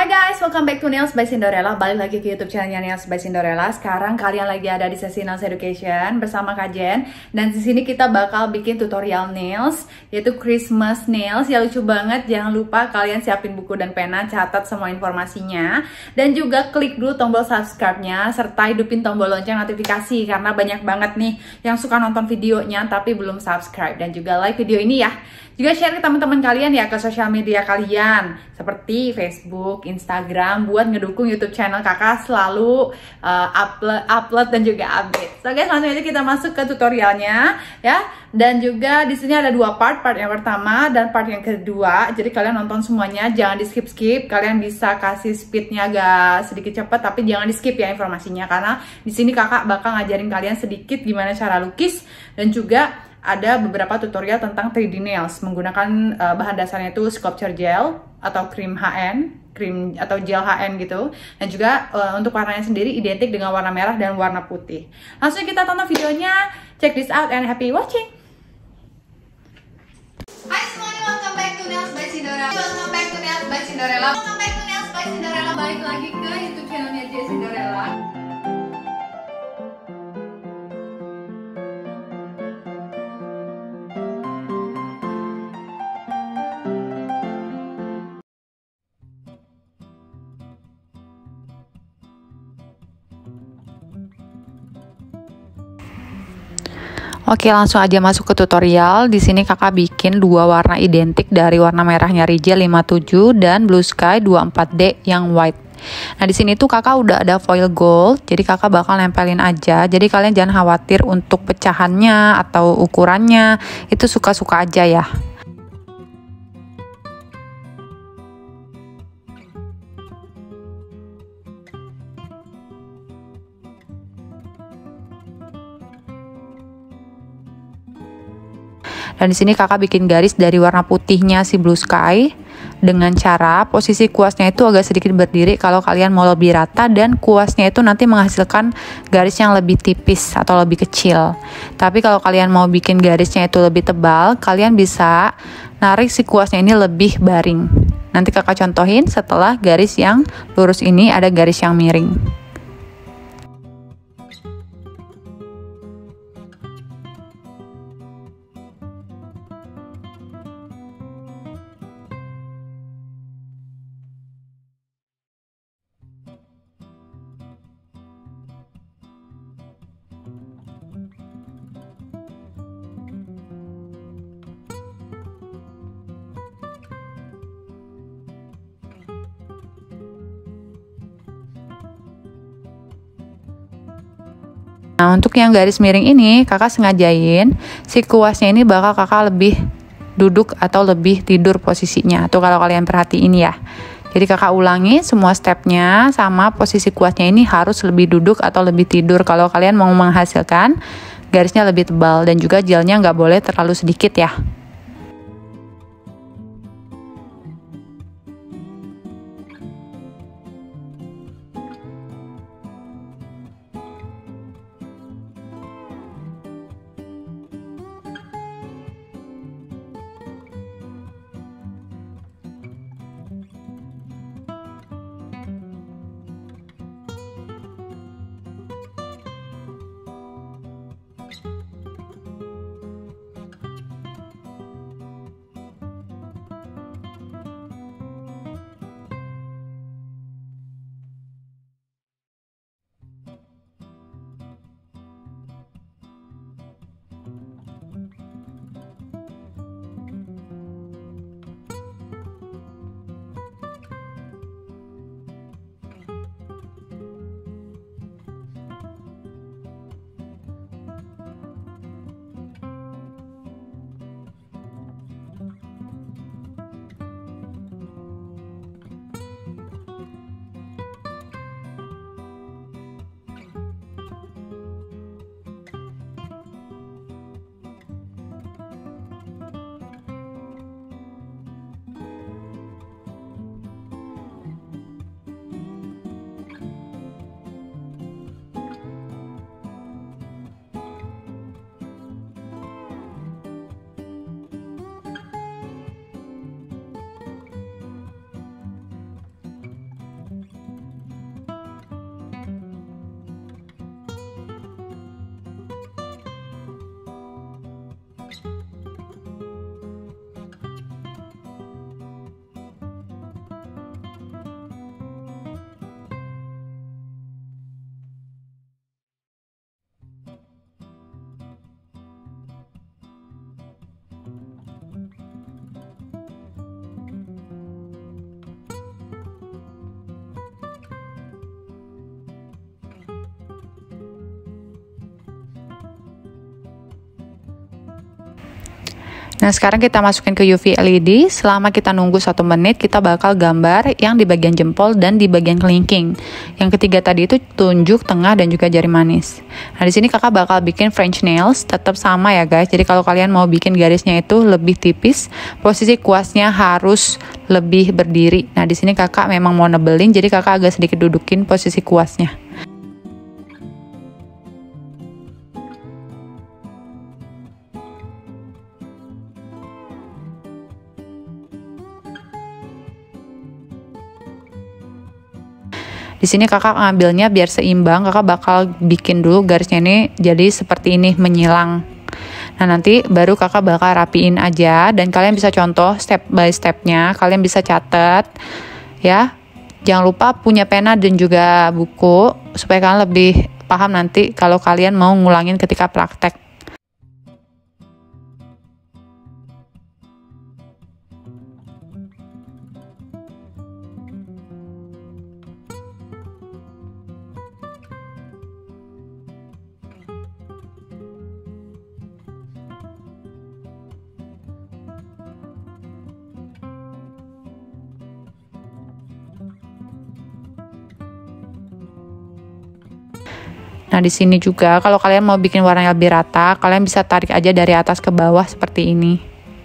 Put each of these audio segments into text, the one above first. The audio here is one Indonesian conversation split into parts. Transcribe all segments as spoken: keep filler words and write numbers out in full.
Hai guys, welcome back to Nails by Cinderella. Balik lagi ke YouTube channelnya Nails by Cinderella. Sekarang kalian lagi ada di sesi Nails Education bersama Kak Jen. Dan di sini kita bakal bikin tutorial nails, yaitu Christmas nails. Ya lucu banget, jangan lupa kalian siapin buku dan pena, catat semua informasinya. Dan juga klik dulu tombol subscribe-nya, serta hidupin tombol lonceng notifikasi. Karena banyak banget nih yang suka nonton videonya tapi belum subscribe. Dan juga like video ini ya. Juga share ke teman-teman kalian ya, ke sosial media kalian seperti Facebook, Instagram, buat ngedukung YouTube channel kakak selalu uh, upload, upload dan juga update. So guys, langsung aja kita masuk ke tutorialnya ya. Dan juga di sini ada dua part, part yang pertama dan part yang kedua. Jadi kalian nonton semuanya, jangan di skip skip. Kalian bisa kasih speednya agak sedikit cepat, tapi jangan di skip ya informasinya, karena di sini kakak bakal ngajarin kalian sedikit gimana cara lukis dan juga ada beberapa tutorial tentang tiga D nails menggunakan uh, bahan dasarnya itu sculpture gel atau krim H N, krim atau gel H N gitu. Dan juga uh, untuk warnanya sendiri identik dengan warna merah dan warna putih. Langsung kita tonton videonya. Check this out and happy watching. Hai semuanya, welcome back to Nails by Cinderella. Welcome back to Nails by Cinderella. Welcome back to Nails by Cinderella. Balik lagi ke YouTube channelnya J Cinderella. Oke, langsung aja masuk ke tutorial. Di sini kakak bikin dua warna identik dari warna merahnya Rijel lima puluh tujuh dan Blue Sky dua puluh empat D yang white. Nah, di sini tuh kakak udah ada foil gold, jadi kakak bakal nempelin aja. Jadi kalian jangan khawatir untuk pecahannya atau ukurannya, itu suka-suka aja ya. Dan di sini kakak bikin garis dari warna putihnya si Blue Sky dengan cara posisi kuasnya itu agak sedikit berdiri kalau kalian mau lebih rata, dan kuasnya itu nanti menghasilkan garis yang lebih tipis atau lebih kecil. Tapi kalau kalian mau bikin garisnya itu lebih tebal, kalian bisa narik si kuasnya ini lebih baring. Nanti kakak contohin setelah garis yang lurus ini ada garis yang miring. Nah, untuk yang garis miring ini kakak sengajain si kuasnya ini bakal kakak lebih duduk atau lebih tidur posisinya. Tuh kalau kalian perhatiin ya. Jadi kakak ulangi semua stepnya, sama posisi kuasnya ini harus lebih duduk atau lebih tidur kalau kalian mau menghasilkan garisnya lebih tebal. Dan juga gelnya nggak boleh terlalu sedikit ya. Nah, sekarang kita masukin ke U V L E D. Selama kita nunggu satu menit, kita bakal gambar yang di bagian jempol dan di bagian kelingking. Yang ketiga tadi itu tunjuk, tengah, dan juga jari manis. Nah, di sini kakak bakal bikin French nails, tetap sama ya guys. Jadi kalau kalian mau bikin garisnya itu lebih tipis, posisi kuasnya harus lebih berdiri. Nah, di sini kakak memang mau nebelin, jadi kakak agak sedikit dudukin posisi kuasnya. Di sini kakak ngambilnya biar seimbang, kakak bakal bikin dulu garisnya ini jadi seperti ini, menyilang. Nah, nanti baru kakak bakal rapiin aja, dan kalian bisa contoh step by stepnya, kalian bisa catat ya. Jangan lupa punya pena dan juga buku, supaya kalian lebih paham nanti kalau kalian mau ngulangin ketika praktek. Nah, di sini juga kalau kalian mau bikin warnanya lebih rata, kalian bisa tarik aja dari atas ke bawah seperti ini.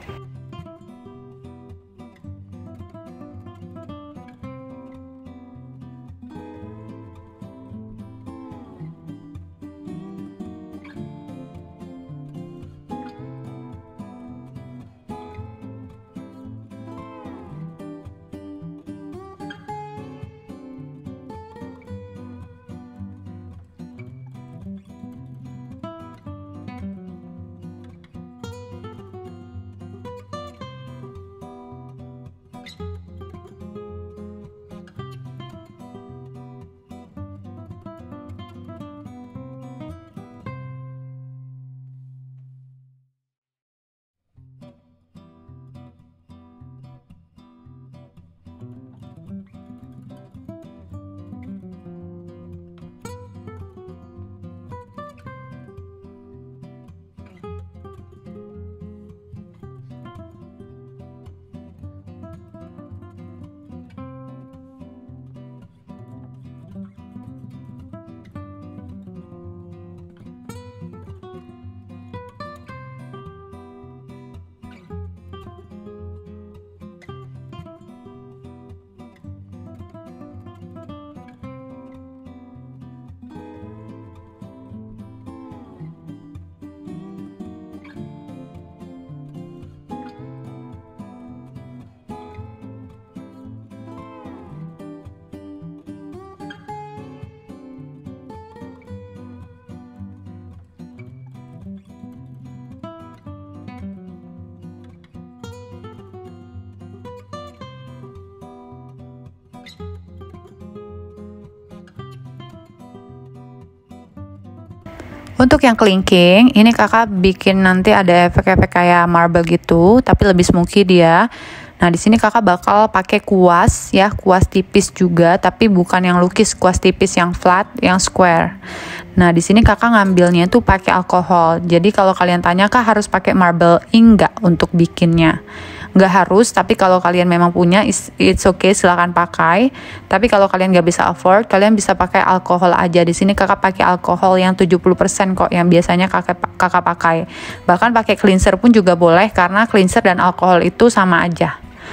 Untuk yang kelingking, ini kakak bikin nanti ada efek-efek kayak marble gitu, tapi lebih smoky dia. Nah, di sini kakak bakal pakai kuas ya, kuas tipis juga, tapi bukan yang lukis, kuas tipis yang flat, yang square. Nah, di sini kakak ngambilnya tuh pakai alkohol. Jadi kalau kalian tanya, kak harus pakai marble ink nggak untuk bikinnya? Nggak harus, tapi kalau kalian memang punya, it's okay, silahkan pakai. Tapi kalau kalian nggak bisa afford, kalian bisa pakai alkohol aja. Di sini kakak pakai alkohol yang tujuh puluh persen kok, yang biasanya kakak kakak pakai. Bahkan pakai cleanser pun juga boleh, karena cleanser dan alkohol itu sama aja.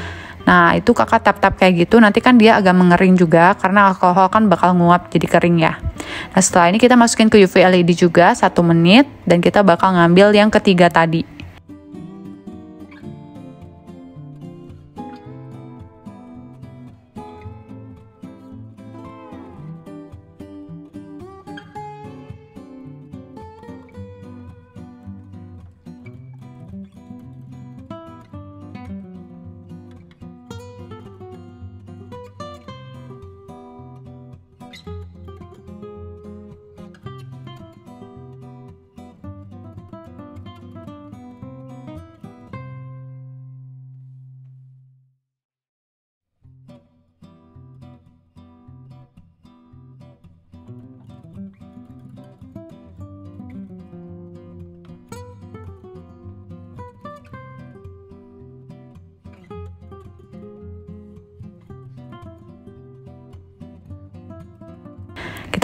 Nah, itu kakak tap-tap kayak gitu, nanti kan dia agak mengering juga, karena alkohol kan bakal nguap jadi kering ya. Nah, setelah ini kita masukin ke U V L E D juga, satu menit, dan kita bakal ngambil yang ketiga tadi.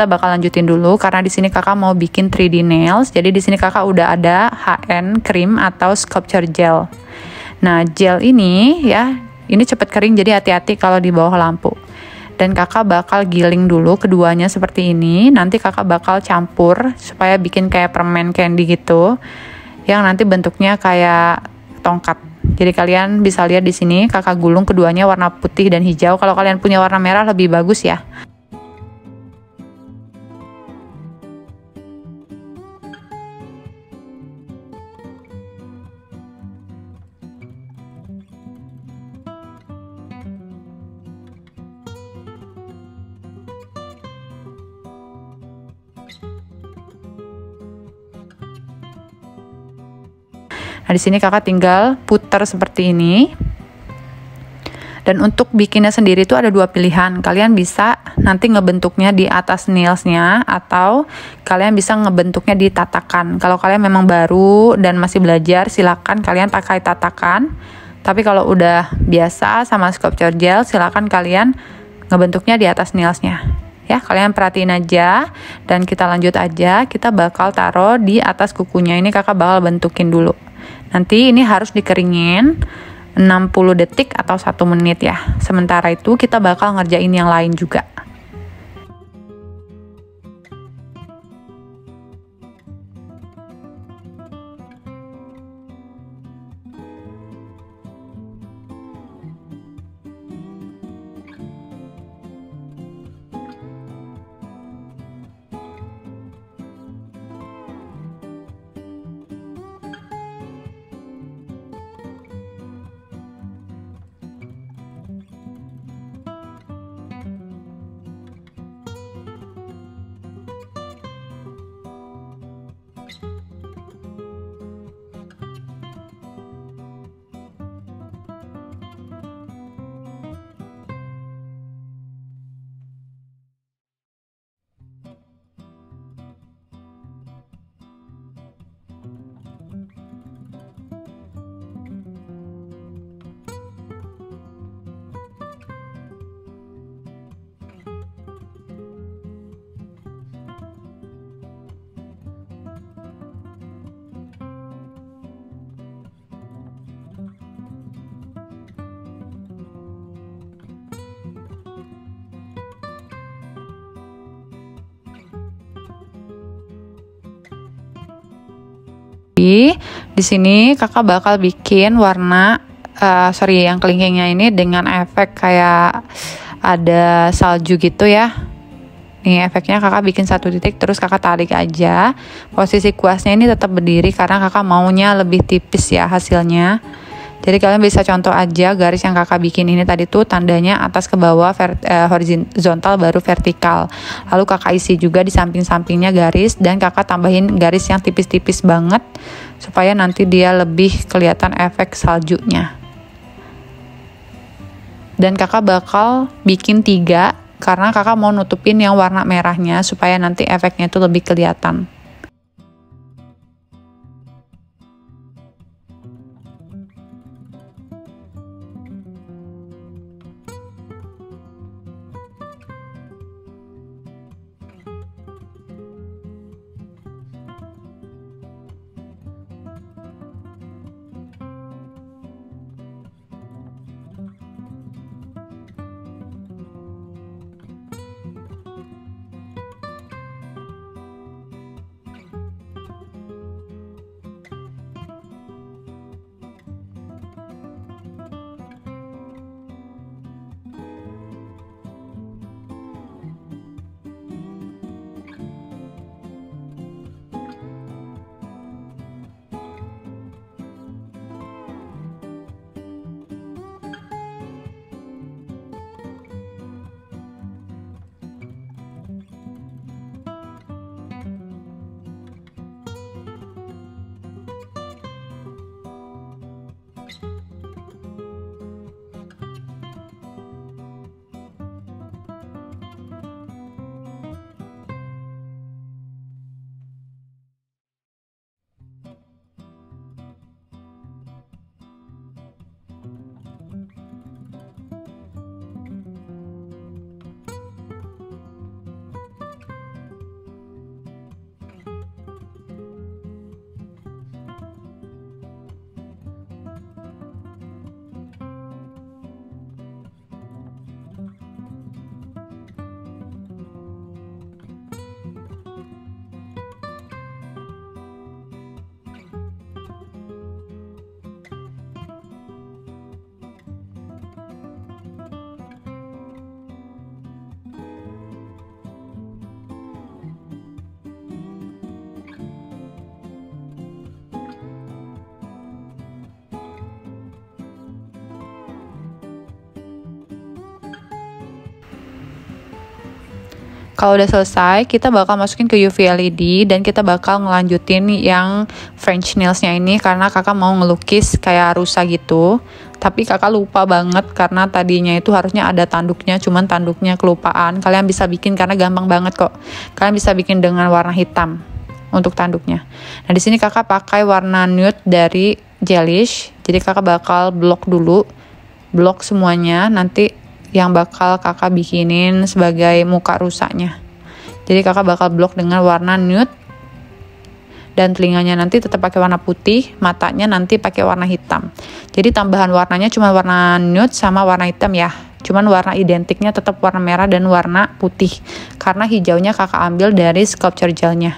kita bakal lanjutin dulu karena di sini kakak mau bikin three D nails. Jadi di sini kakak udah ada H N cream atau sculpture gel. Nah, gel ini ya, ini cepet kering jadi hati-hati kalau di bawah lampu. Dan kakak bakal giling dulu keduanya seperti ini. Nanti kakak bakal campur supaya bikin kayak permen candy gitu, yang nanti bentuknya kayak tongkat. Jadi kalian bisa lihat di sini kakak gulung keduanya warna putih dan hijau. Kalau kalian punya warna merah lebih bagus ya. Nah, di sini kakak tinggal putar seperti ini. Dan untuk bikinnya sendiri itu ada dua pilihan. Kalian bisa nanti ngebentuknya di atas nailsnya, atau kalian bisa ngebentuknya di tatakan. Kalau kalian memang baru dan masih belajar, silakan kalian pakai tatakan. Tapi kalau udah biasa sama sculpture gel, silakan kalian ngebentuknya di atas nailsnya. Ya, kalian perhatiin aja. Dan kita lanjut aja. Kita bakal taruh di atas kukunya. Ini kakak bakal bentukin dulu. Nanti ini harus dikeringin enam puluh detik atau satu menit ya. Sementara itu kita bakal ngerjain yang lain juga. Di sini kakak bakal bikin warna uh, sorry yang kelingkingnya ini dengan efek kayak ada salju gitu ya. Nih efeknya kakak bikin satu titik terus kakak tarik aja. Posisi kuasnya ini tetap berdiri karena kakak maunya lebih tipis ya hasilnya. Jadi kalian bisa contoh aja garis yang kakak bikin ini tadi tuh tandanya atas ke bawah vert, eh, horizontal baru vertikal. Lalu kakak isi juga di samping-sampingnya garis dan kakak tambahin garis yang tipis-tipis banget supaya nanti dia lebih kelihatan efek saljunya. Dan kakak bakal bikin tiga karena kakak mau nutupin yang warna merahnya supaya nanti efeknya itu lebih kelihatan. Kalau udah selesai, kita bakal masukin ke U V L E D dan kita bakal ngelanjutin yang French nails-nya ini karena kakak mau ngelukis kayak rusa gitu. Tapi kakak lupa banget karena tadinya itu harusnya ada tanduknya, cuman tanduknya kelupaan. Kalian bisa bikin karena gampang banget kok. Kalian bisa bikin dengan warna hitam untuk tanduknya. Nah, di sini kakak pakai warna nude dari Gelish. Jadi kakak bakal blok dulu, blok semuanya. Nanti yang bakal kakak bikinin sebagai muka rusaknya. Jadi kakak bakal blok dengan warna nude dan telinganya nanti tetap pakai warna putih, matanya nanti pakai warna hitam. Jadi tambahan warnanya cuma warna nude sama warna hitam ya. Cuman warna identiknya tetap warna merah dan warna putih. Karena hijaunya kakak ambil dari sculpture gelnya.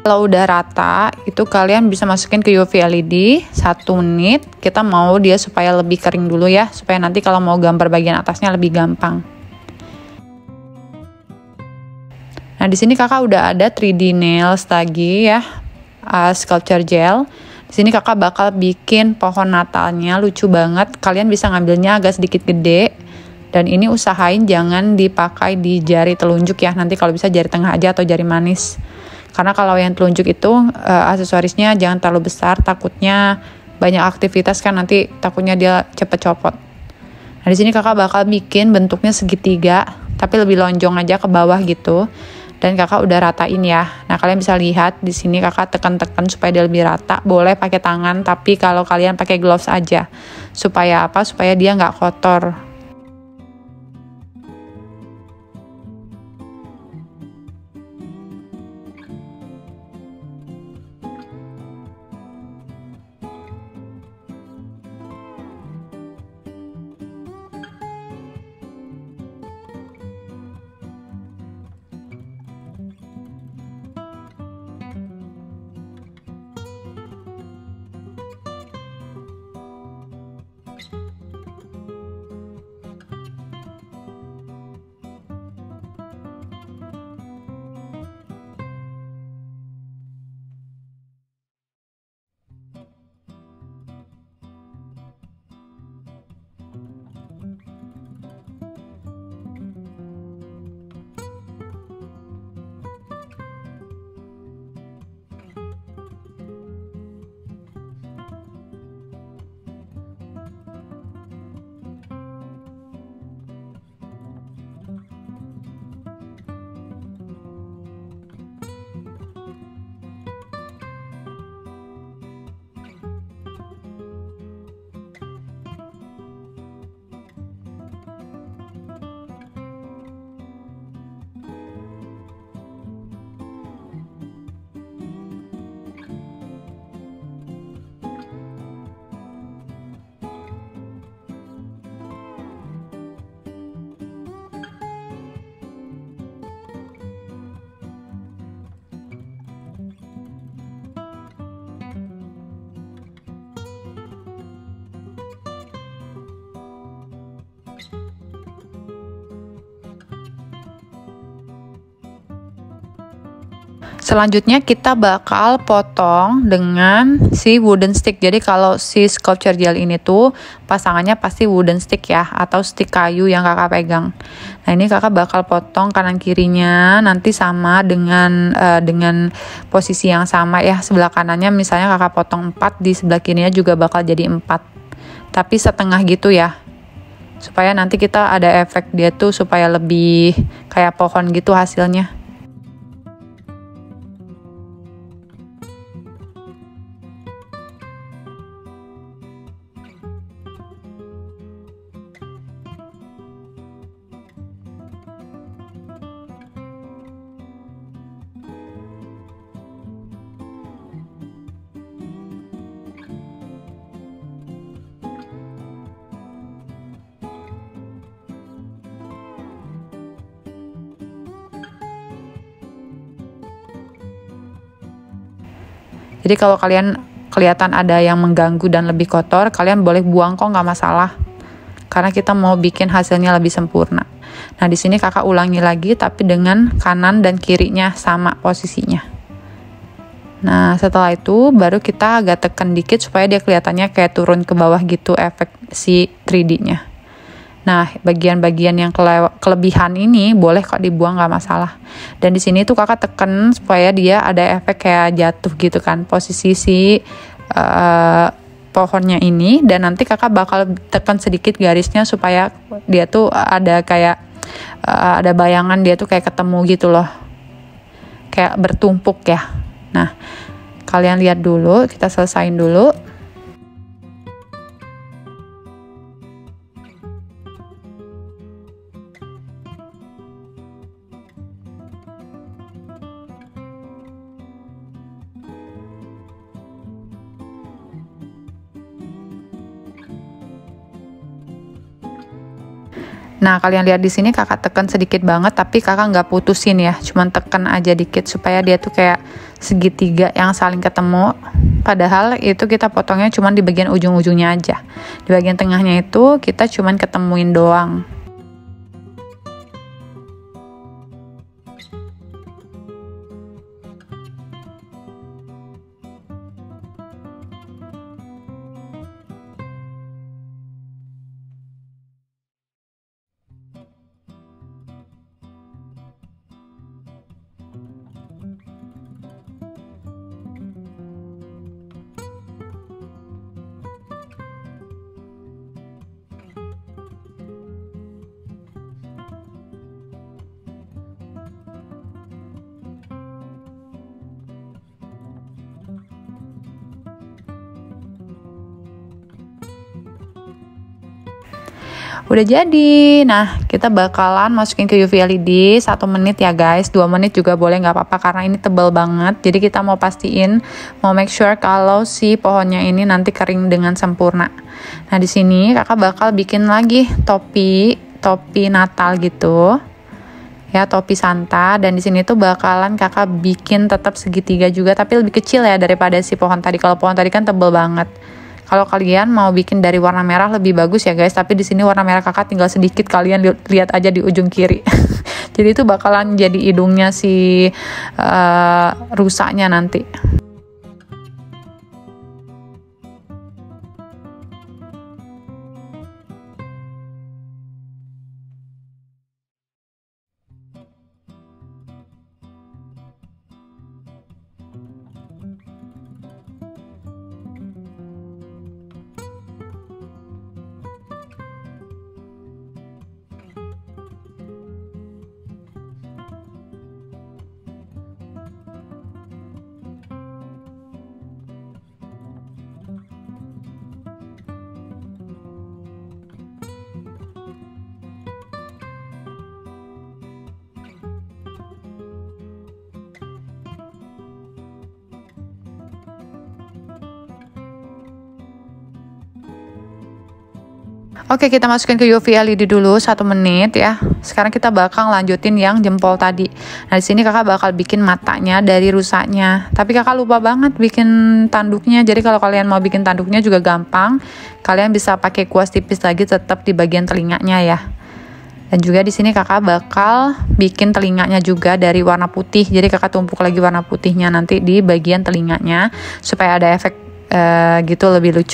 Kalau udah rata, itu kalian bisa masukin ke U V L E D satu menit. Kita mau dia supaya lebih kering dulu ya, supaya nanti kalau mau gambar bagian atasnya lebih gampang. Nah, di sini kakak udah ada tiga D nails lagi ya, uh, sculpture gel. Di sini kakak bakal bikin pohon Natalnya, lucu banget. Kalian bisa ngambilnya agak sedikit gede. Dan ini usahain jangan dipakai di jari telunjuk ya, nanti kalau bisa jari tengah aja atau jari manis. Karena kalau yang telunjuk itu uh, aksesorisnya jangan terlalu besar, takutnya banyak aktivitas kan nanti takutnya dia cepet copot. Nah, di sini kakak bakal bikin bentuknya segitiga, tapi lebih lonjong aja ke bawah gitu. Dan kakak udah ratain ya. Nah, kalian bisa lihat di sini kakak tekan-tekan supaya dia lebih rata. Boleh pakai tangan, tapi kalau kalian pakai gloves aja. Supaya apa? Supaya dia nggak kotor. Selanjutnya kita bakal potong dengan si wooden stick. Jadi kalau si sculpture gel ini tuh pasangannya pasti wooden stick ya, atau stick kayu yang kakak pegang. Nah, ini kakak bakal potong kanan kirinya nanti sama dengan uh, dengan posisi yang sama ya. Sebelah kanannya misalnya kakak potong empat, di sebelah kirinya juga bakal jadi empat. Tapi setengah gitu ya. Supaya nanti kita ada efek dia tuh supaya lebih kayak pohon gitu hasilnya. Jadi kalau kalian kelihatan ada yang mengganggu dan lebih kotor, kalian boleh buang kok, nggak masalah. Karena kita mau bikin hasilnya lebih sempurna. Nah, di sini kakak ulangi lagi tapi dengan kanan dan kirinya sama posisinya. Nah, setelah itu baru kita agak tekan dikit supaya dia kelihatannya kayak turun ke bawah gitu efek si tiga D-nya. Nah, bagian-bagian yang kele- kelebihan ini boleh kok dibuang, nggak masalah. Dan di sini tuh kakak tekan supaya dia ada efek kayak jatuh gitu kan, posisi si uh, pohonnya ini. Dan nanti kakak bakal tekan sedikit garisnya supaya dia tuh ada kayak uh, ada bayangan dia tuh kayak ketemu gitu loh, kayak bertumpuk ya. Nah, kalian lihat dulu, kita selesain dulu. Nah, kalian lihat di sini kakak tekan sedikit banget, tapi kakak nggak putusin ya, cuman tekan aja dikit supaya dia tuh kayak segitiga yang saling ketemu. Padahal itu kita potongnya cuman di bagian ujung-ujungnya aja. Di bagian tengahnya itu kita cuman ketemuin doang. Udah jadi. Nah, kita bakalan masukin ke U V L E D satu menit ya guys. dua menit juga boleh, nggak apa-apa karena ini tebal banget. Jadi kita mau pastiin, mau make sure kalau si pohonnya ini nanti kering dengan sempurna. Nah, di sini kakak bakal bikin lagi topi, topi Natal gitu. Ya, topi Santa, dan di sini tuh bakalan kakak bikin tetap segitiga juga, tapi lebih kecil ya daripada si pohon tadi. Kalau pohon tadi kan tebal banget. Kalau kalian mau bikin dari warna merah lebih bagus ya guys, tapi di sini warna merah kakak tinggal sedikit, kalian li lihat aja di ujung kiri. Jadi itu bakalan jadi hidungnya si uh, rusaknya nanti. Oke, kita masukin ke U V L E D dulu satu menit ya. Sekarang kita bakal lanjutin yang jempol tadi. Nah, di sini kakak bakal bikin matanya dari rusaknya. Tapi kakak lupa banget bikin tanduknya. Jadi kalau kalian mau bikin tanduknya juga gampang. Kalian bisa pakai kuas tipis lagi tetap di bagian telinganya ya. Dan juga di sini kakak bakal bikin telinganya juga dari warna putih. Jadi kakak tumpuk lagi warna putihnya nanti di bagian telinganya supaya ada efek uh, gitu lebih lucu.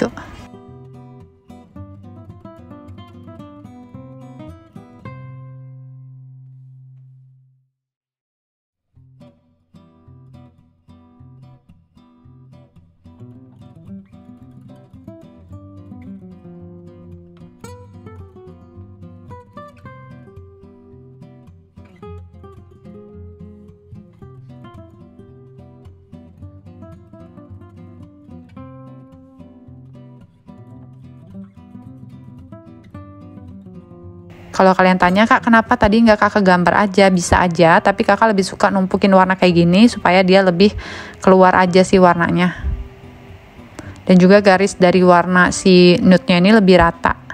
Kalau kalian tanya, kak kenapa tadi nggak kakak gambar aja? Bisa aja, tapi kakak lebih suka numpukin warna kayak gini supaya dia lebih keluar aja sih warnanya. Dan juga garis dari warna si nude-nya ini lebih rata.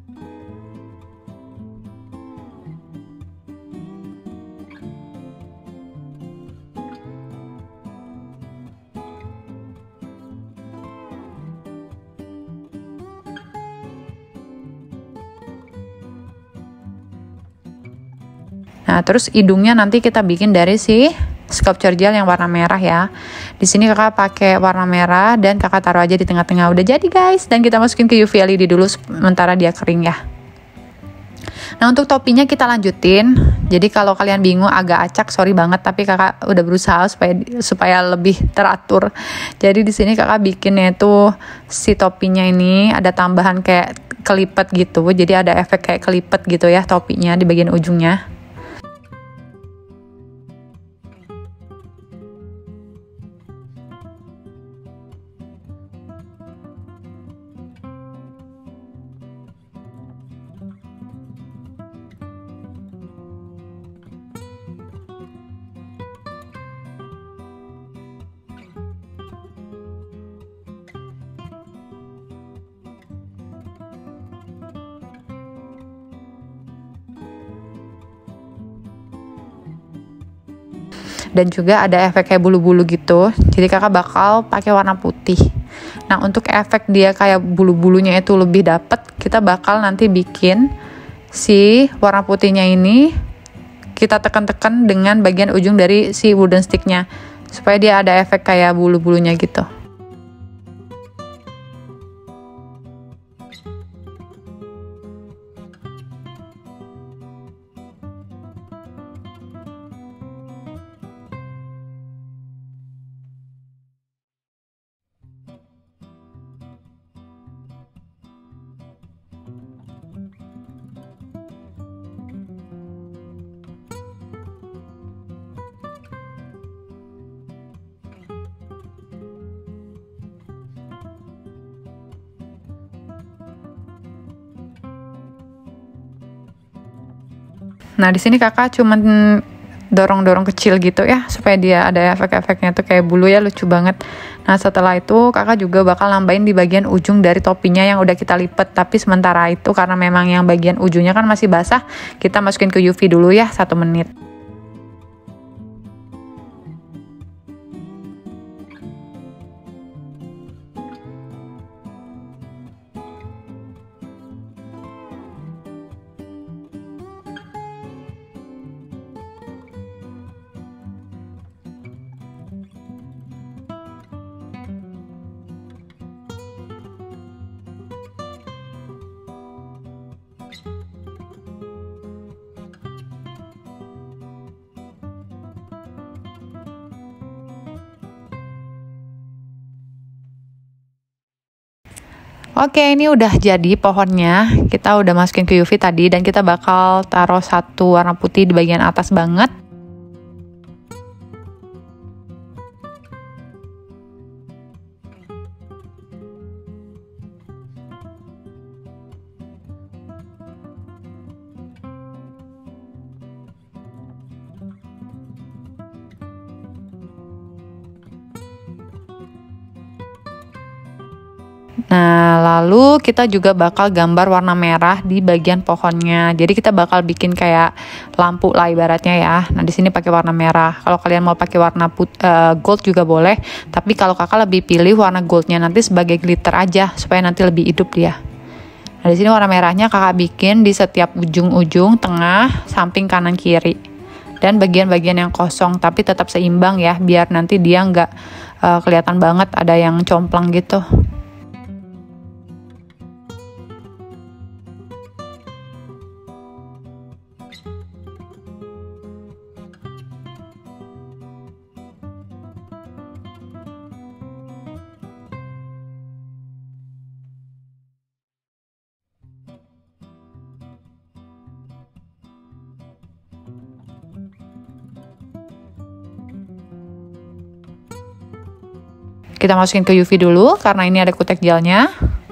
Nah, terus hidungnya nanti kita bikin dari si sculpture gel yang warna merah ya. Di sini kakak pakai warna merah dan kakak taruh aja di tengah-tengah. Udah jadi guys, dan kita masukin ke U V L E D dulu sementara dia kering ya. Nah, untuk topinya kita lanjutin. Jadi kalau kalian bingung agak acak, sorry banget, tapi kakak udah berusaha supaya supaya lebih teratur. Jadi di sini kakak bikinnya itu si topinya ini ada tambahan kayak kelipet gitu. Jadi ada efek kayak kelipet gitu ya topinya di bagian ujungnya. dan juga ada efek kayak bulu-bulu gitu. Jadi kakak bakal pakai warna putih. Nah, untuk efek dia kayak bulu-bulunya itu lebih dapet, kita bakal nanti bikin si warna putihnya ini kita tekan-tekan dengan bagian ujung dari si wooden sticknya supaya dia ada efek kayak bulu-bulunya gitu. Nah, di sini kakak cuman dorong-dorong kecil gitu ya, supaya dia ada efek-efeknya tuh kayak bulu ya, lucu banget. Nah, setelah itu kakak juga bakal nambahin di bagian ujung dari topinya yang udah kita lipet. Tapi sementara itu karena memang yang bagian ujungnya kan masih basah, kita masukin ke U V dulu ya, satu menit. Oke, ini udah jadi pohonnya. Kita udah masukin ke U V tadi dan kita bakal taruh satu warna putih di bagian atas banget. Nah, lalu kita juga bakal gambar warna merah di bagian pohonnya. Jadi kita bakal bikin kayak lampu lah ibaratnya ya. Nah, di sini pakai warna merah. Kalau kalian mau pakai warna put, uh, gold juga boleh. Tapi kalau kakak lebih pilih warna goldnya nanti sebagai glitter aja supaya nanti lebih hidup dia. Nah, di sini warna merahnya kakak bikin di setiap ujung-ujung, tengah, samping, kanan, kiri. Dan bagian-bagian yang kosong, tapi tetap seimbang ya, biar nanti dia nggak uh, kelihatan banget ada yang complang gitu. Kita masukin ke U V dulu karena ini ada kutek gelnya.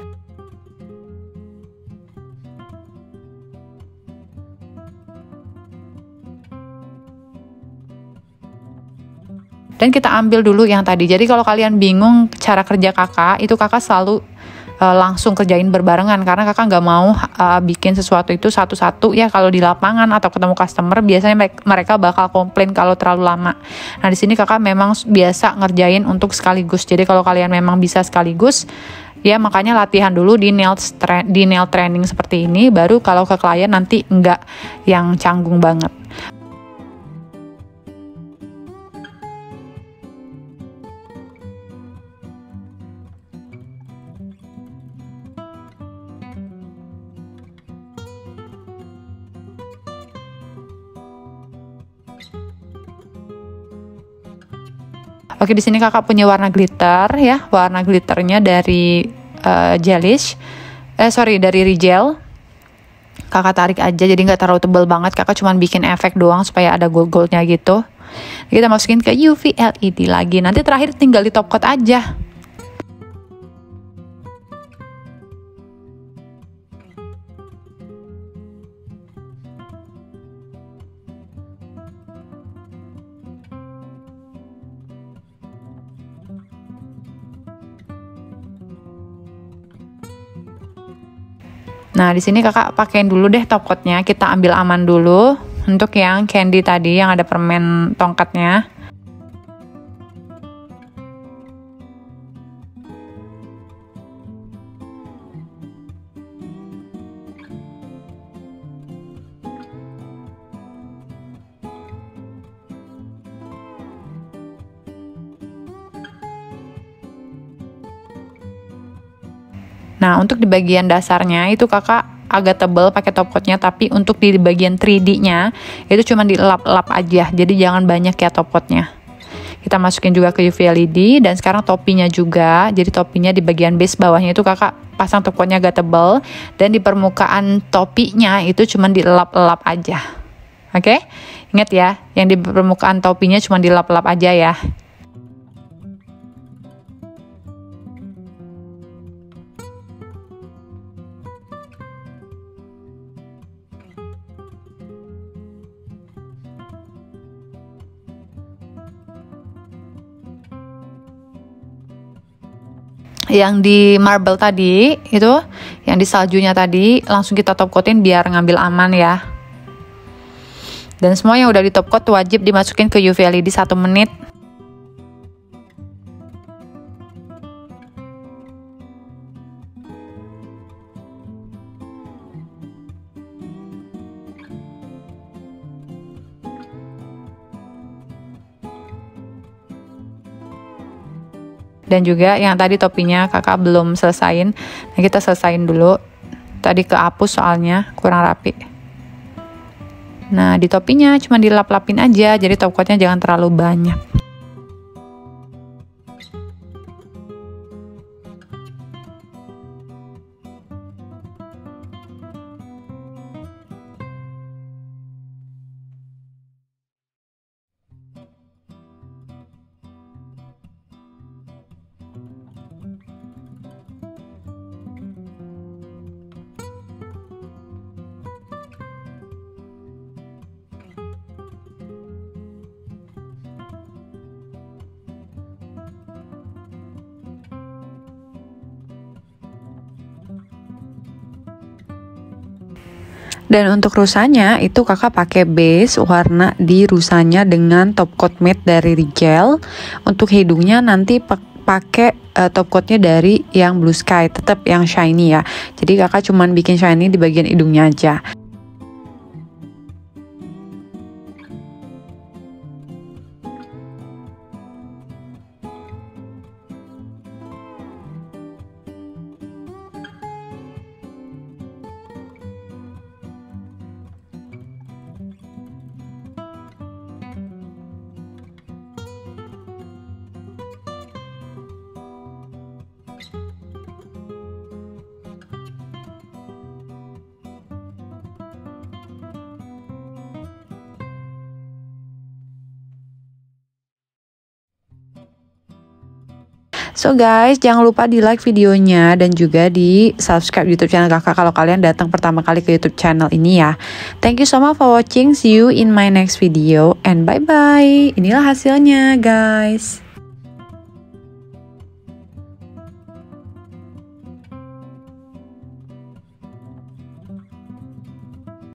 Dan kita ambil dulu yang tadi. Jadi kalau kalian bingung cara kerja kakak, itu kakak selalu uh, langsung kerjain berbarengan karena kakak nggak mau uh, bikin sesuatu itu satu-satu ya. Kalau di lapangan atau ketemu customer biasanya mereka bakal komplain kalau terlalu lama. Nah, di sini kakak memang biasa ngerjain untuk sekaligus. Jadi kalau kalian memang bisa sekaligus, ya makanya latihan dulu di nail di nail training seperti ini, baru kalau ke klien nanti nggak yang canggung banget. Oke, di sini kakak punya warna glitter ya, warna glitternya dari uh, Gelish, eh sorry dari Rigel. Kakak tarik aja, jadi nggak terlalu tebal banget. Kakak cuma bikin efek doang supaya ada gold-goldnya gitu. Kita masukin ke U V L E D lagi. Nanti terakhir tinggal di top coat aja. Nah, di sini kakak pakein dulu deh top coatnya. Kita ambil aman dulu untuk yang candy tadi yang ada permen tongkatnya. Nah, untuk di bagian dasarnya itu kakak agak tebal pakai top coatnya, tapi untuk di bagian tiga D-nya itu cuma dilap-lap aja, jadi jangan banyak ya top coatnya. Kita masukin juga ke U V L E D, dan sekarang topinya juga, jadi topinya di bagian base bawahnya itu kakak pasang top coatnya agak tebal, dan di permukaan topinya itu cuma dilap-lap aja. Oke, ingat ya, yang di permukaan topinya cuma dilap-lap aja ya. Yang di marble tadi itu, yang di saljunya tadi langsung kita top coatin biar ngambil aman ya. Dan semua yang udah di top coat wajib dimasukin ke U V L E D satu menit. Dan juga yang tadi topinya kakak belum selesain, nah kita selesain dulu. Tadi kehapus soalnya kurang rapi. Nah di topinya cuma dilap-lapin aja, jadi top coatnya jangan terlalu banyak. Dan untuk rusanya itu kakak pakai base warna di rusanya dengan top coat matte dari Rigel. Untuk hidungnya nanti pakai uh, top coatnya dari yang Blue Sky, tetap yang shiny ya. Jadi kakak cuman bikin shiny di bagian hidungnya aja. So guys, jangan lupa di like videonya dan juga di subscribe YouTube channel kakak kalau kalian datang pertama kali ke YouTube channel ini ya. Thank you so much for watching. See you in my next video and bye bye. Inilah hasilnya guys.